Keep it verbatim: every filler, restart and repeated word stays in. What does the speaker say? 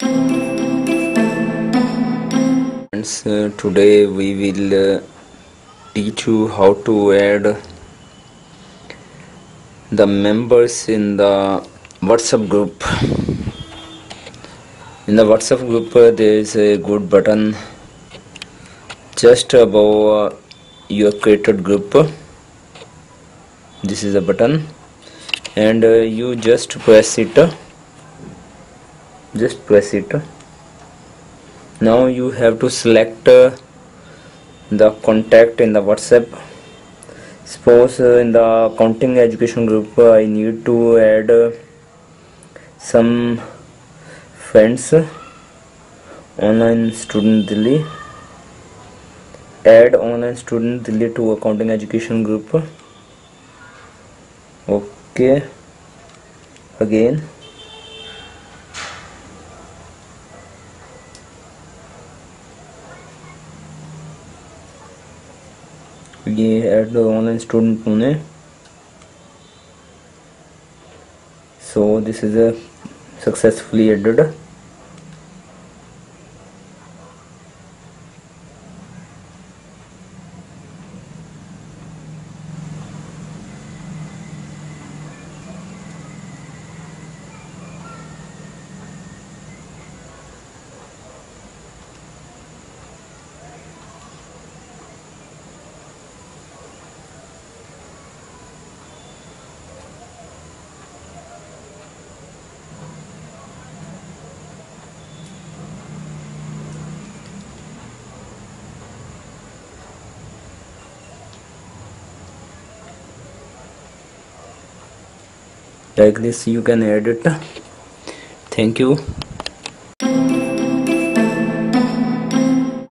Friends, uh, today we will uh, teach you how to add the members in the WhatsApp group. In the WhatsApp group, uh, there is a good button just above uh, your created group. This is a button, and uh, you just press it. Just press it. Now you have to select uh, the contact in the WhatsApp. Suppose uh, in the accounting education group uh, I need to add uh, some friends. Online student Delhi. Add online student Delhi to accounting education group. Okay. Again. We add the online student Pune. So this is a successfully added. Like this you can add it. Thank you.